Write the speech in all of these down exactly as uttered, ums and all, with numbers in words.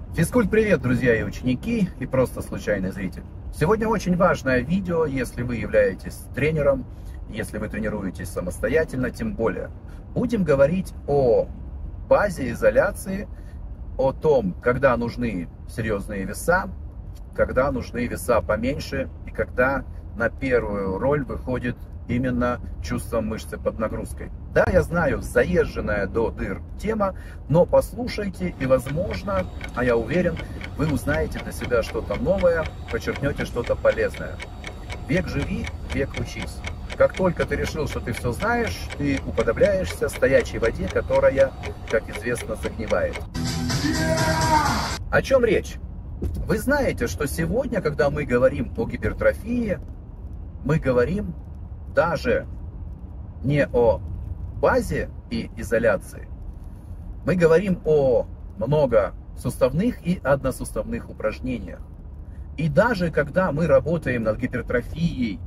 Физкульт-привет, друзья и ученики, и просто случайный зритель. Сегодня очень важное видео, если вы являетесь тренером, если вы тренируетесь самостоятельно, тем более. Будем говорить о базе изоляции, о том, когда нужны серьезные веса, когда нужны веса поменьше, и когда на первую роль выходит именно чувство мышцы под нагрузкой. Да, я знаю, заезженная до дыр тема, но послушайте, и возможно, а я уверен, вы узнаете для себя что-то новое, подчеркнете что-то полезное. Век живи, век учись. Как только ты решил, что ты все знаешь, ты уподобляешься стоячей воде, которая, как известно, загнивает. О чем речь? Вы знаете, что сегодня, когда мы говорим о гипертрофии, мы говорим даже не о базе и изоляции. Мы говорим о многосуставных и односуставных упражнениях. И даже когда мы работаем над гипертрофией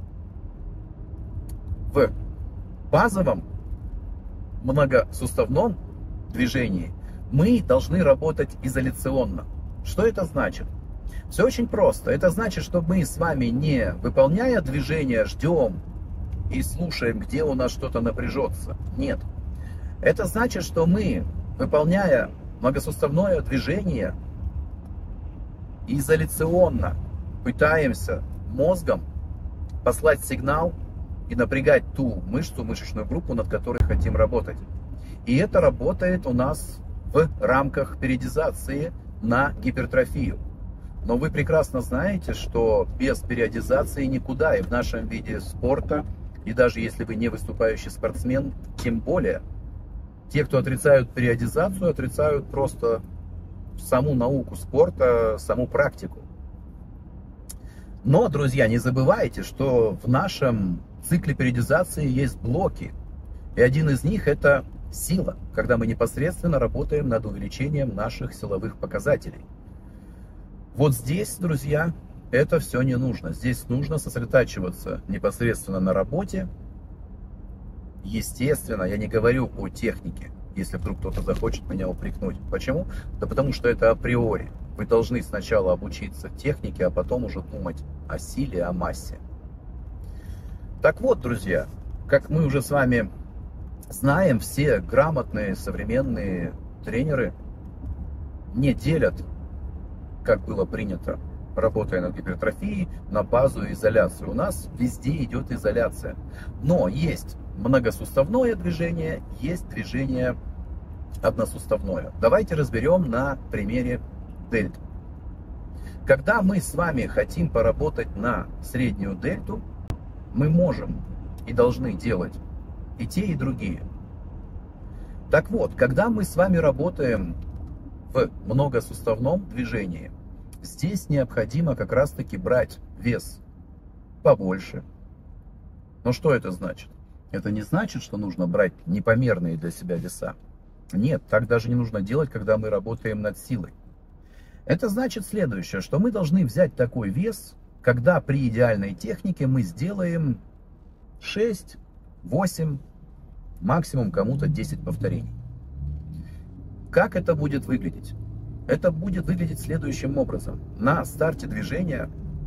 в базовом многосуставном движении, мы должны работать изоляционно. Что это значит? Все очень просто. Это значит, что мы с вами, не выполняя движение, ждем и слушаем, где у нас что-то напряжется. Нет. Это значит, что мы, выполняя многосуставное движение, изоляционно пытаемся мозгом послать сигнал и напрягать ту мышцу, мышечную группу, над которой хотим работать. И это работает у нас в рамках периодизации на гипертрофию. Но вы прекрасно знаете, что без периодизации никуда, и в нашем виде спорта, и даже если вы не выступающий спортсмен, тем более, те, кто отрицают периодизацию, отрицают просто саму науку спорта, саму практику. Но, друзья, не забывайте, что в нашем цикле периодизации есть блоки. И один из них — это сила, когда мы непосредственно работаем над увеличением наших силовых показателей. Вот здесь, друзья, это все не нужно. Здесь нужно сосредотачиваться непосредственно на работе. Естественно, я не говорю о технике, если вдруг кто-то захочет меня упрекнуть. Почему? Да потому что это априори. Вы должны сначала обучиться технике, а потом уже думать о силе, о массе. Так вот, друзья, как мы уже с вами знаем, все грамотные современные тренеры не делят, как было принято, работая над гипертрофией, на базу и изоляцию. У нас везде идет изоляция. Но есть многосуставное движение, есть движение односуставное. Давайте разберем на примере дельты. Когда мы с вами хотим поработать на среднюю дельту, мы можем и должны делать и те, и другие. Так вот, когда мы с вами работаем в многосуставном движении, здесь необходимо как раз-таки брать вес побольше. Но что это значит? Это не значит, что нужно брать непомерные для себя веса. Нет, так даже не нужно делать, когда мы работаем над силой. Это значит следующее, что мы должны взять такой вес, когда при идеальной технике мы сделаем шесть, восемь, максимум кому-то десять повторений. Как это будет выглядеть? Это будет выглядеть следующим образом. На старте движения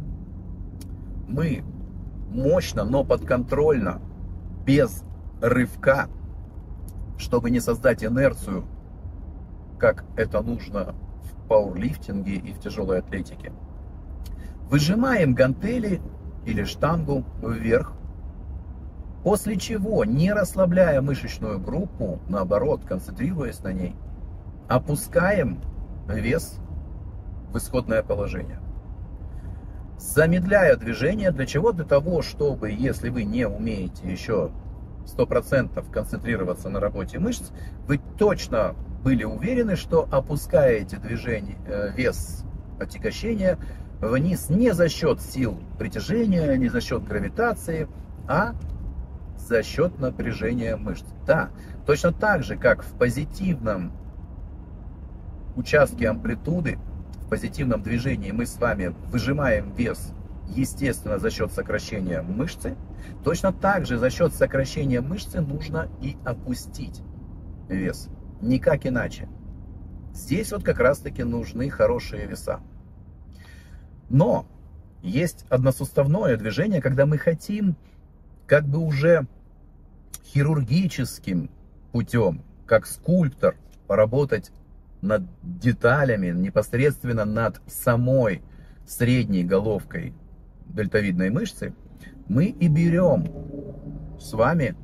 мы мощно, но подконтрольно, без рывка, чтобы не создать инерцию, как это нужно в пауэрлифтинге и в тяжелой атлетике, выжимаем гантели или штангу вверх, после чего, не расслабляя мышечную группу, наоборот, концентрируясь на ней, опускаем вес в исходное положение. Замедляя движение, для чего? Для того, чтобы, если вы не умеете еще сто процентов концентрироваться на работе мышц, вы точно были уверены, что опускаете движение, вес отягощения вниз не за счет сил притяжения, не за счет гравитации, а за счет напряжения мышц. Да, точно так же, как в позитивном участке амплитуды, в позитивном движении мы с вами выжимаем вес, естественно, за счет сокращения мышцы, точно так же за счет сокращения мышцы нужно и опустить вес. Никак иначе. Здесь вот как раз-таки нужны хорошие веса. Но есть односуставное движение, когда мы хотим как бы уже хирургическим путем, как скульптор, поработать над деталями, непосредственно над самой средней головкой дельтовидной мышцы, мы и берем с вами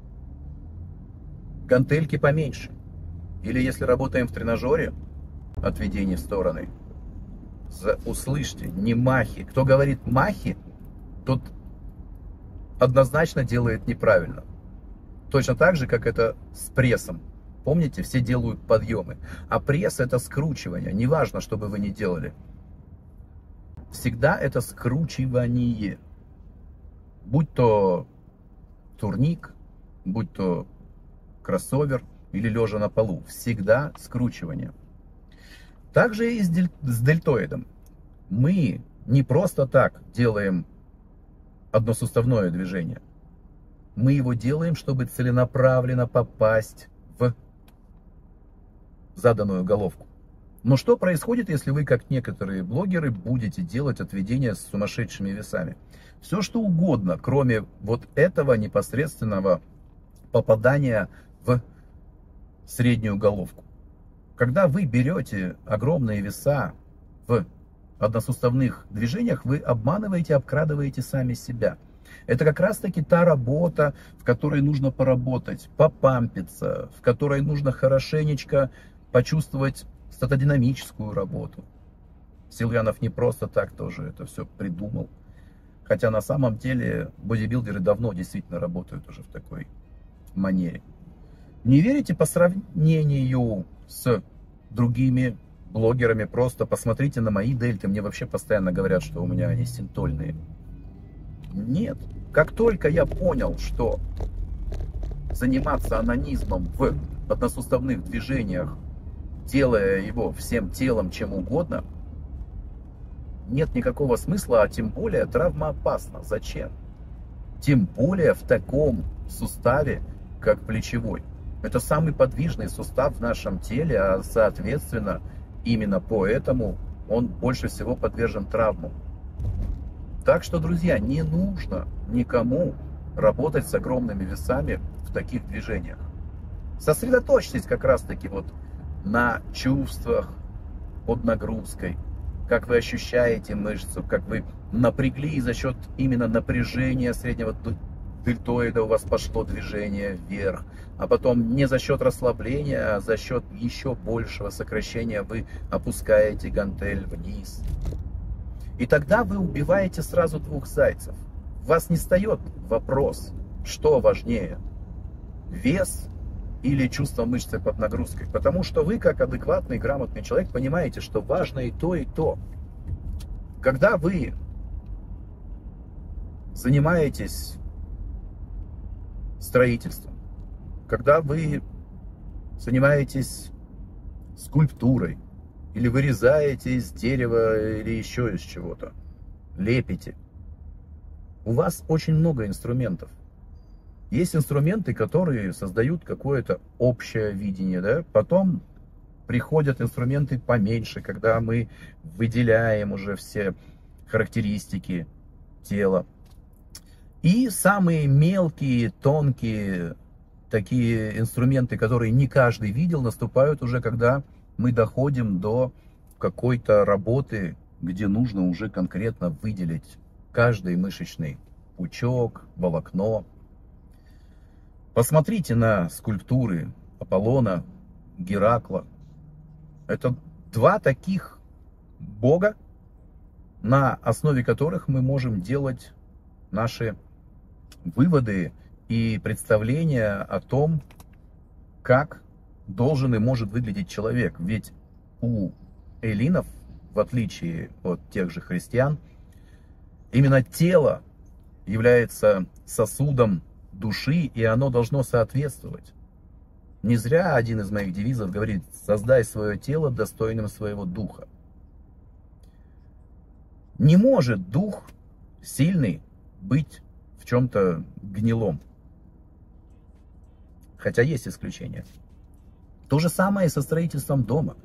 гантельки поменьше. Или если работаем в тренажере, отведение в стороны, услышьте, не махи. Кто говорит махи, тот однозначно делает неправильно. Точно так же, как это с прессом. Помните, все делают подъемы. А пресс это скручивание. Неважно, что бы вы ни делали. Всегда это скручивание. Будь то турник, будь то кроссовер или лежа на полу. Всегда скручивание. Также и с, дель... с дельтоидом. Мы не просто так делаем односуставное движение. Мы его делаем, чтобы целенаправленно попасть в заданную головку. Но что происходит, если вы, как некоторые блогеры, будете делать отведения с сумасшедшими весами? Все что угодно, кроме вот этого непосредственного попадания в среднюю головку. Когда вы берете огромные веса в односуставных движениях, вы обманываете, обкрадываете сами себя. Это как раз таки та работа, в которой нужно поработать, попампиться, в которой нужно хорошенечко почувствовать статодинамическую работу. Силуянов не просто так тоже это все придумал. Хотя на самом деле бодибилдеры давно действительно работают уже в такой манере. Не верите по сравнению с другими блогерами? Просто посмотрите на мои дельты. Мне вообще постоянно говорят, что у меня они синтольные. Нет. Как только я понял, что заниматься анонизмом в односуставных движениях, делая его всем телом, чем угодно, нет никакого смысла, а тем более травмоопасно. Зачем? Тем более в таком суставе, как плечевой. Это самый подвижный сустав в нашем теле, а соответственно, именно поэтому он больше всего подвержен травмам. Так что, друзья, не нужно никому работать с огромными весами в таких движениях. Сосредоточьтесь как раз-таки вот на чувствах под нагрузкой, как вы ощущаете мышцу, как вы напрягли, и за счет именно напряжения среднего дельтоида у вас пошло движение вверх, а потом не за счет расслабления, а за счет еще большего сокращения вы опускаете гантель вниз. И тогда вы убиваете сразу двух зайцев. У вас не встает вопрос, что важнее, вес или чувство мышцы под нагрузкой. Потому что вы, как адекватный, грамотный человек, понимаете, что важно и то, и то. Когда вы занимаетесь строительством, когда вы занимаетесь скульптурой, или вырезаете из дерева, или еще из чего-то, лепите, у вас очень много инструментов. Есть инструменты, которые создают какое-то общее видение, да? Потом приходят инструменты поменьше, когда мы выделяем уже все характеристики тела. И самые мелкие, тонкие такие инструменты, которые не каждый видел, наступают уже, когда мы доходим до какой-то работы, где нужно уже конкретно выделить каждый мышечный пучок, волокно. Посмотрите на скульптуры Аполлона, Геракла. Это два таких бога, на основе которых мы можем делать наши выводы и представления о том, как должен и может выглядеть человек. Ведь у эллинов, в отличие от тех же христиан, именно тело является сосудом души, и оно должно соответствовать. Не зря один из моих девизов говорит: создай свое тело достойным своего духа. Не может дух сильный быть в чем-то гнилом. Хотя есть исключения. То же самое и со строительством дома.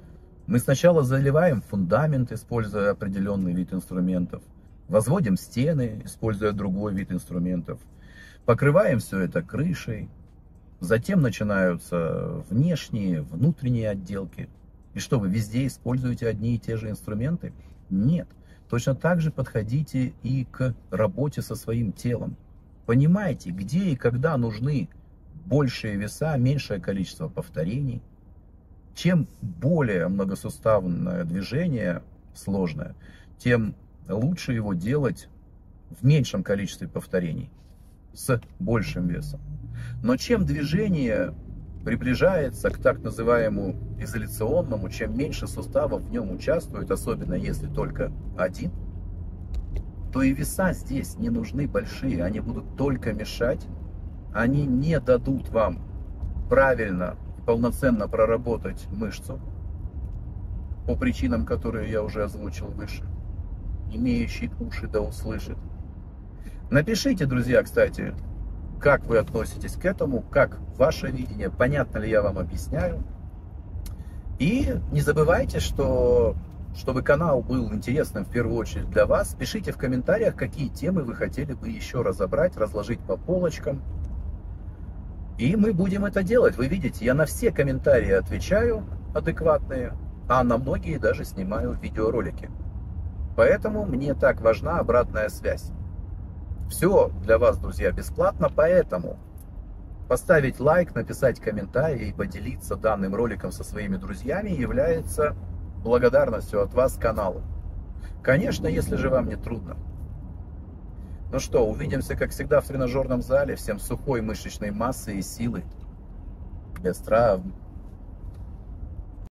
Мы сначала заливаем фундамент, используя определенный вид инструментов, возводим стены, используя другой вид инструментов, покрываем все это крышей, затем начинаются внешние, внутренние отделки. И что, вы везде используете одни и те же инструменты? Нет. Точно так же подходите и к работе со своим телом. Понимаете, где и когда нужны большие веса, меньшее количество повторений. Чем более многосуставное движение, сложное, тем лучше его делать в меньшем количестве повторений, с большим весом. Но чем движение приближается к так называемому изоляционному, чем меньше суставов в нем участвует, особенно если только один, то и веса здесь не нужны большие, они будут только мешать, они не дадут вам правильно и полноценно проработать мышцу, по причинам, которые я уже озвучил выше. Имеющий уши да услышит. Напишите, друзья, кстати, как вы относитесь к этому, как ваше видение, понятно ли я вам объясняю. И не забывайте, что чтобы канал был интересным в первую очередь для вас, пишите в комментариях, какие темы вы хотели бы еще разобрать, разложить по полочкам. И мы будем это делать. Вы видите, я на все комментарии отвечаю адекватные, а на многие даже снимаю видеоролики. Поэтому мне так важна обратная связь. Все для вас, друзья, бесплатно, поэтому поставить лайк, написать комментарий и поделиться данным роликом со своими друзьями является благодарностью от вас каналу. Конечно, если же вам не трудно. Ну что, увидимся, как всегда, в тренажерном зале. Всем сухой мышечной массы и силы, без травм.